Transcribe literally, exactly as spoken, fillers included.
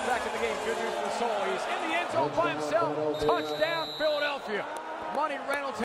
back in the game. Good news for Soul. He's in the end zone by himself. Touchdown, Philadelphia. Money Reynolds.